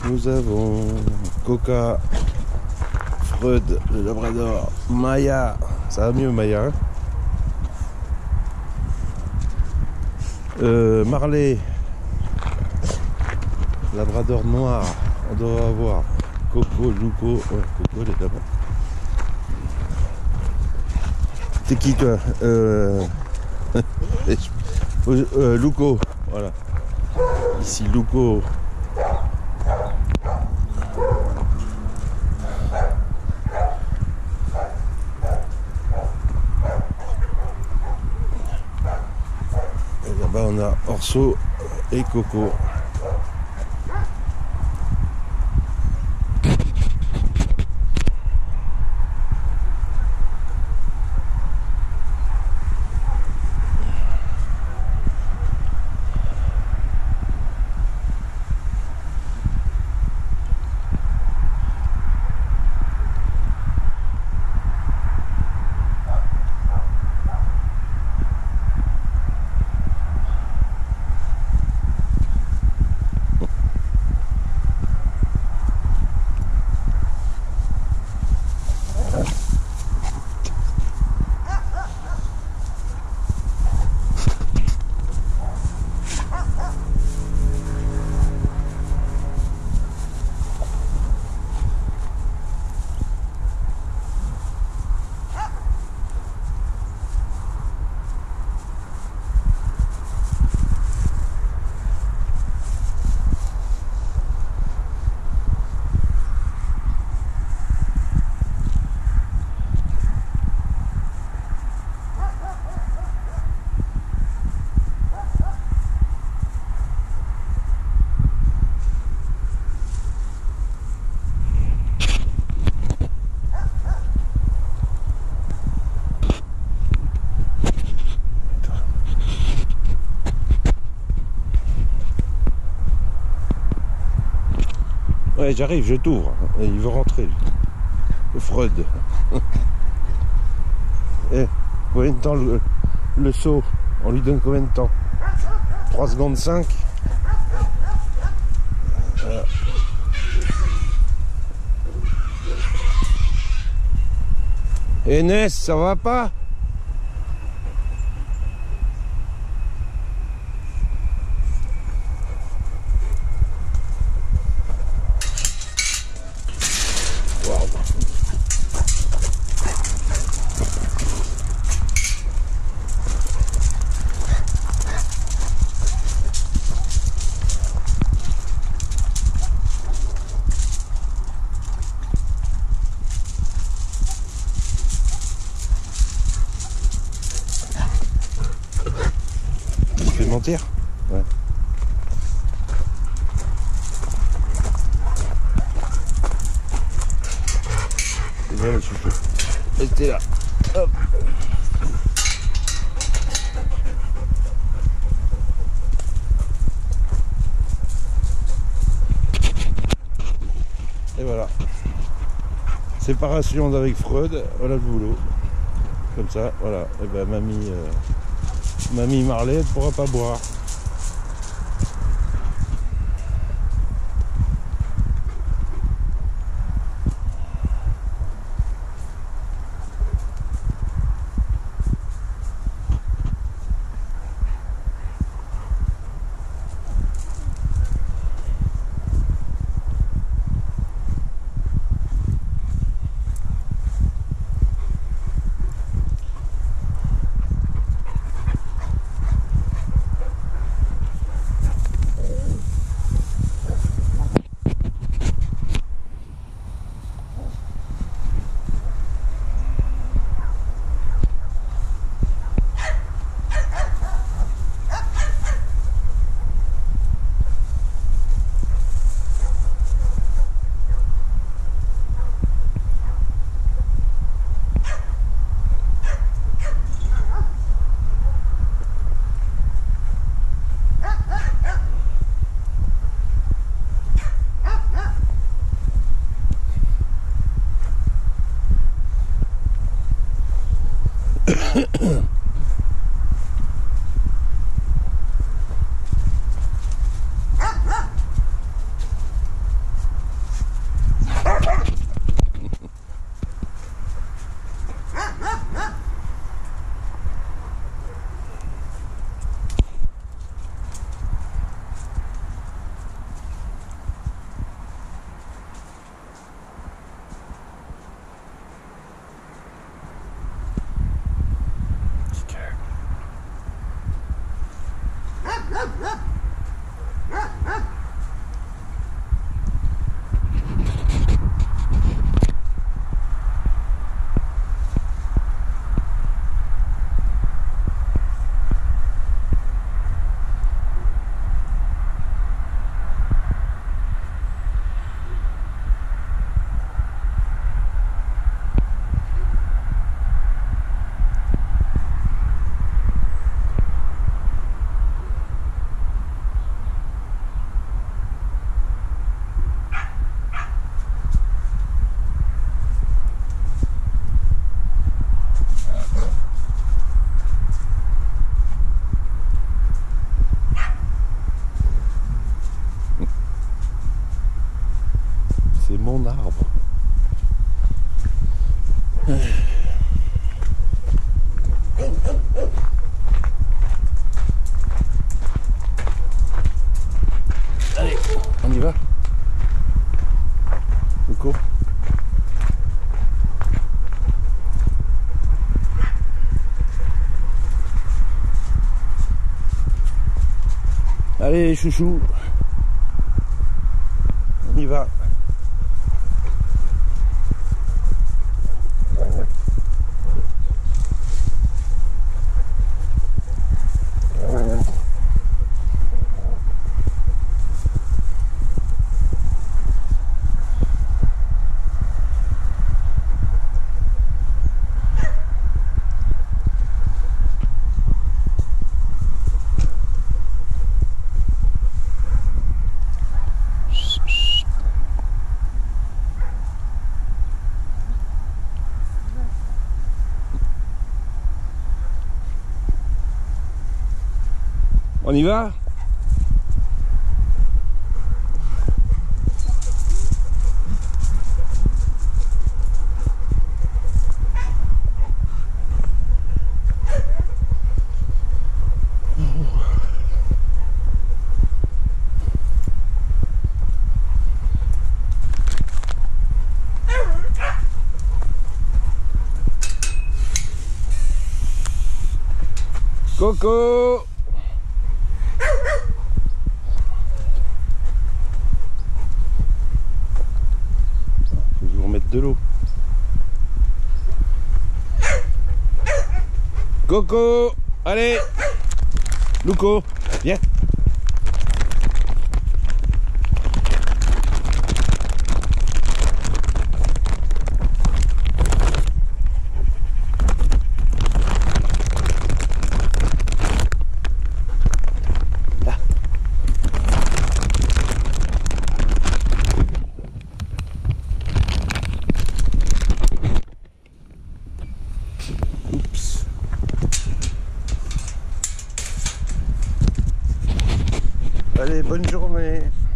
Nous avons Coca, Freud, le Labrador, Maya, ça va mieux Maya, Marley, Labrador noir, on doit avoir Coco, Luco, ouais, Coco elle est là-bas. T'es qui toi? Luco, voilà. Ici Luco. Et là-bas on a Orso et Coco. Ouais, j'arrive, je t'ouvre. Il veut rentrer. Le Freud. Eh, combien de temps le saut? On lui donne combien de temps? 3 secondes 5. Voilà. Et Ness, ça va pas? Mentir? Ouais. Et voilà, chouchou. Restez là. Hop. Et voilà. Séparation avec Freud. Voilà le boulot. Comme ça, voilà. Et ben mamie Marley, elle ne pourra pas boire. C'est mon arbre. Allez, on y va. Nico. Allez, chouchou. On y va. On y va? Coco! Faut que je vous remette de l'eau. Coco! Allez! Luco! Viens! Oups. Allez, bonne journée.